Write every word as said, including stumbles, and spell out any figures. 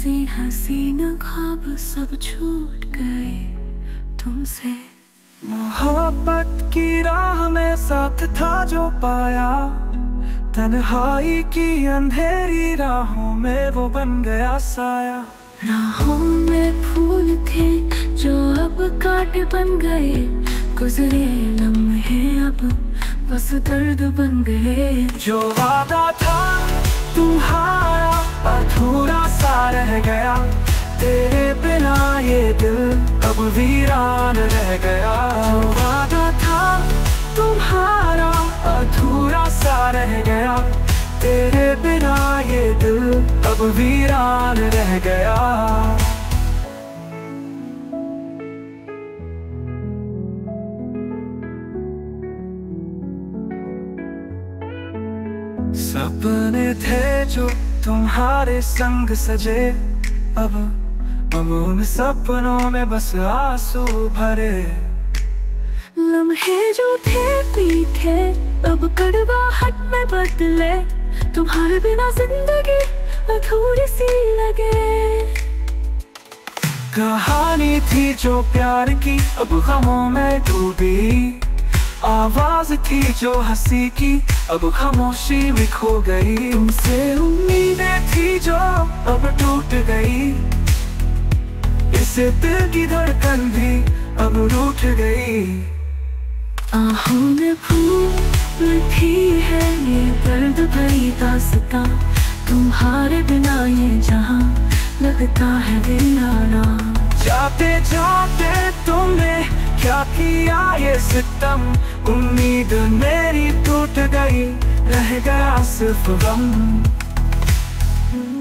से हसीन ख्वाब सब छूट गए तुमसे। मोहब्बत की राह में साथ था जो पाया, तन्हाई की अंधेरी राहों में वो बन गया साया। राहों में फूल थे जो अब कांट बन गए, गुजरे लम्हे अब बस दर्द बन गए। जो वादा था तुम्हारा अधूरा सा रह गया, तेरे बिना ये दिल अब वीरान रह गया। जो वादा था तुम्हारा अधूरा सा रह गया, तेरे बिना ये दिल अब वीरान रह गया। सपने थे जो तुम्हारे संग सजे, अब अब उन सपनों में बस आंसू भरे। लम्हे जो थे मीठे अब कड़वाहट में बदले, तुम्हारे बिना जिंदगी अधूरी सी लगे। कहानी थी जो प्यार की अब गमों में डूबी, आवाज थी जो हंसी की अब खामोशी में खो गई। तुमसे उम्मीदें थी जो अब टूट गई, इस दिल की धड़कन भी अब रूठ गई। आहों में फूल थी है ये दर्द भरी दास्तां, तुम्हारे बिना ये जहां लगता है वीराना। जाते जाते तुमने क्या किया ये सितम, उम्मीद मेरी टूट गई, रह गया सिर्फ गम।